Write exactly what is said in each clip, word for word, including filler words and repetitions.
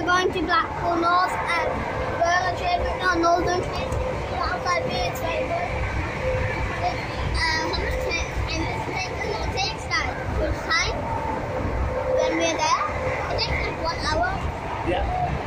we're going to Blackpool North and we're on a train right now, Northern train. We're outside here, it's very good. Um, how much time? And this thing will take that good time when we're there. It takes like one hour. Yeah.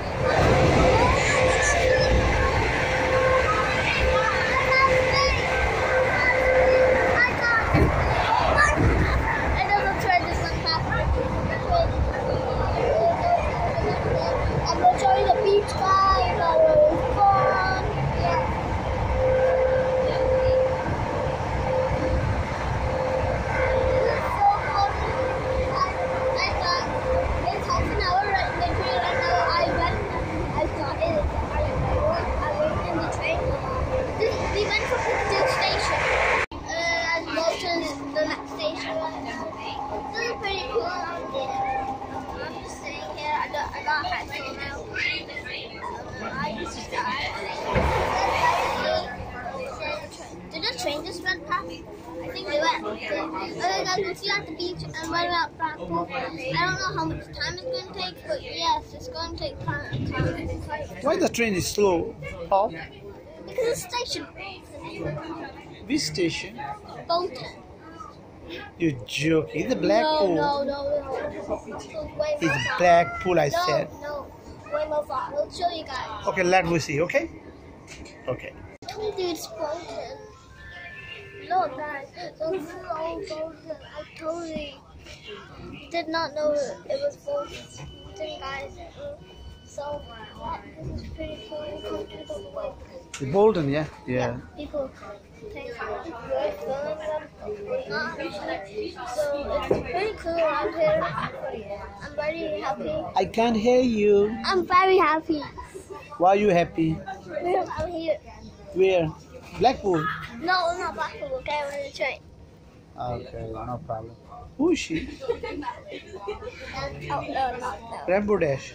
Did the train just run past? I think they went. Okay, guys, we'll see you at the beach and what about Blackpool? I don't know how much time it's going to take, but yes, it's going to take time. Why the train is slow, Paul? Because it's station. Which station? Bolton. You're joking. It's Blackpool. No, no, no, no. It's Blackpool, I no, said. No, way more far. We'll show you guys. Okay, let me see, okay? Okay. Dude, it's Bolton. Look, guys, it's so Bolton. I totally did not know it was Bolton, guys. So, this is pretty cool. Come to the lake. The Bolton, yeah? Yeah. Yeah, people take photos of them. So, it's pretty cool out here. I'm very happy. I can't hear you. I'm very happy. Why are you happy? Because I'm here. Where? Blackpool? No, not Blackpool. Okay, we're in the train. Okay, no problem. Who is she? Oh, no, no, no. Rainbow Dash.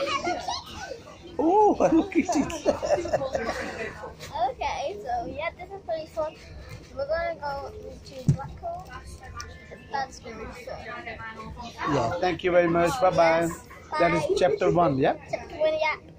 Oh, look at it. Okay, so yeah, this is pretty fun. We're going to go to Blackpool. That's going to be fun. Yeah, thank you very much. Bye-bye. Yes, That is bye. chapter one, yeah? Chapter one, yeah.